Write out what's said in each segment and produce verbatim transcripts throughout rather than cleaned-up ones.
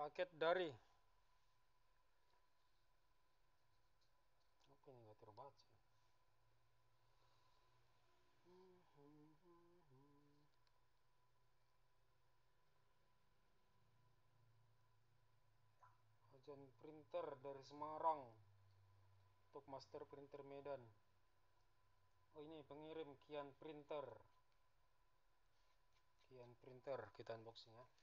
Paket Dari. Apa ini nggak terbaca? Ajan printer dari Semarang untuk master printer Medan. Oh, ini pengirim Kian Printer. Kian Printer, kita unboxing ya.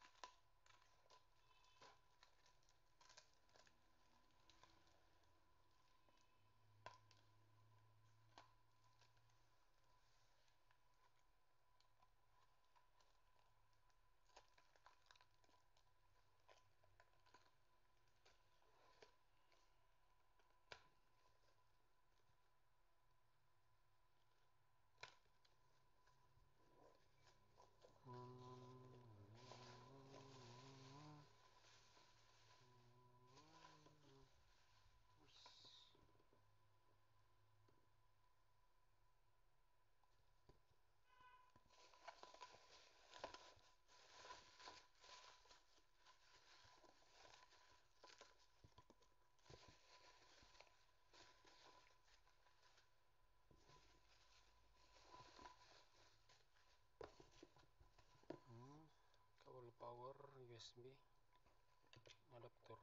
Kabel power U S B adaptor.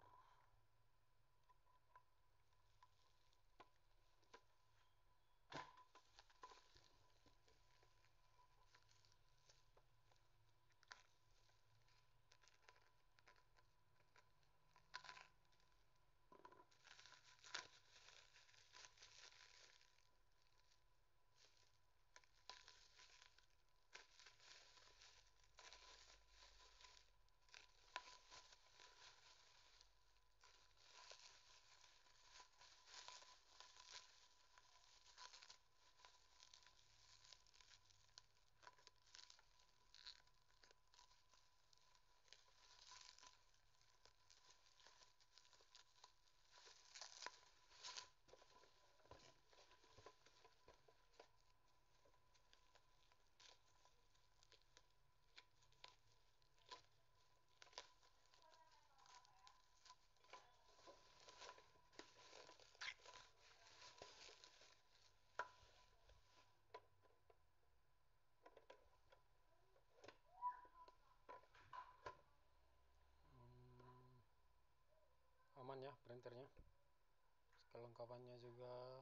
Aman ya printernya, kelengkapannya juga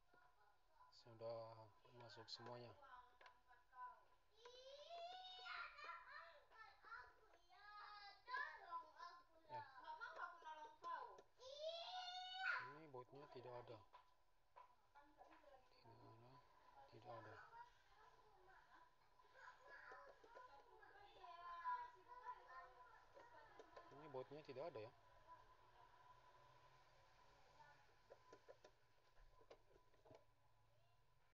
sudah masuk semuanya ya. Ini bautnya tidak ada tidak ada tidak ada ini bautnya tidak ada ya.